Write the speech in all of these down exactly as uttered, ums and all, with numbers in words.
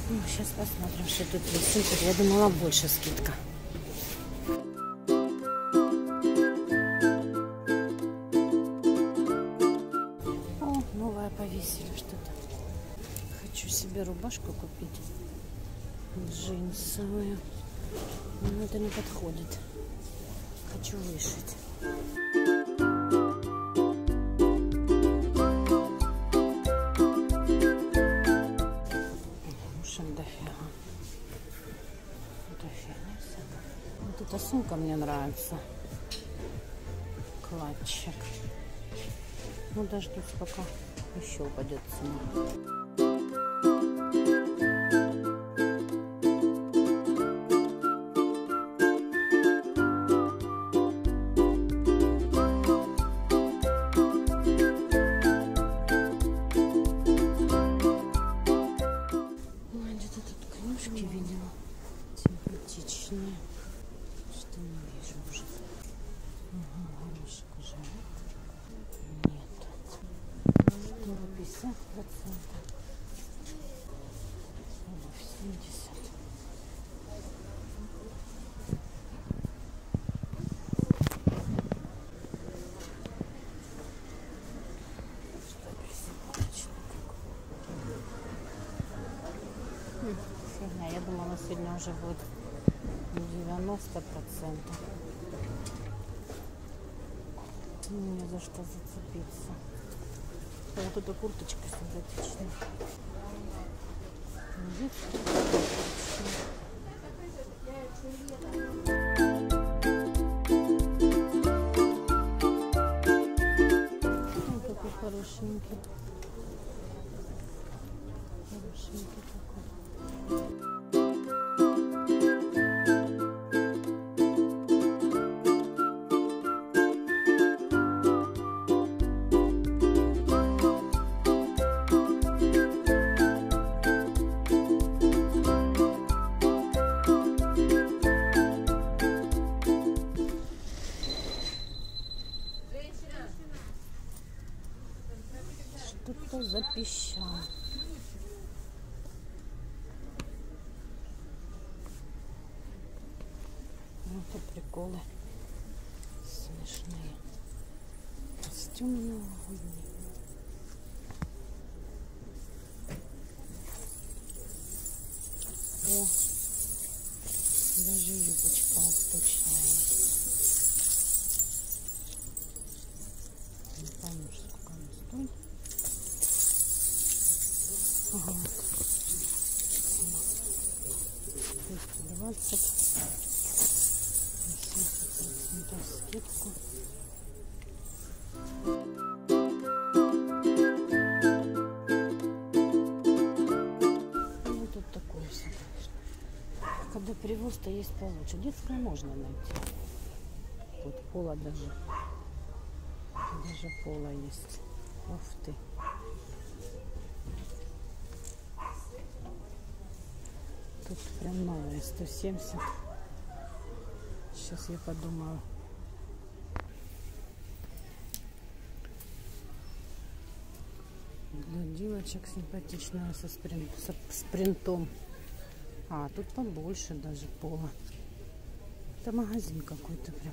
Ну, сейчас посмотрим, что тут есть. Я думала, больше скидка. О, новое повесили что-то. Хочу себе рубашку купить. Джинсовую. Но это не подходит. Хочу вышить. Вот эта сумка мне нравится. Кладчик. Ну, дождусь, пока еще упадет цена. Видела симпатичные, что не вижу уже. Ага, горошек уже нет. сто пятьдесят процентов. семьдесят. Я думала, сегодня уже будет девяносто процентов. Не за что зацепиться. А вот эта курточка симпатичная. Ну, какой хорошенький. Хорошенький такой. Что-то запищало. Вот это приколы смешные. Костюмы новогодние. О, даже юбочка восточная есть. Не помню, сколько она стоит. Ага. двести двадцать. Скидку. Ну тут такое все, конечно. Когда привоз-то есть получше. Детское можно найти. Вот пола даже. Даже пола есть. Ух ты. Тут прям новые. сто семьдесят. Сейчас я подумаю. Для девочек симпатичная со, сприн, со с принтом. А, тут побольше даже пола. Это магазин какой-то прям.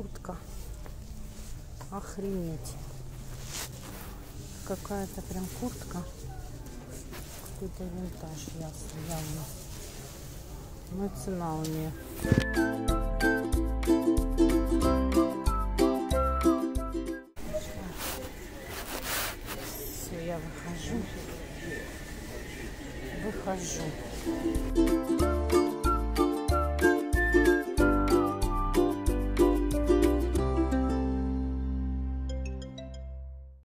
куртка. Охренеть. Какая-то прям куртка. Какой-то винтаж, ясно, явно. Ну и цена у нее. Все, я выхожу. Выхожу.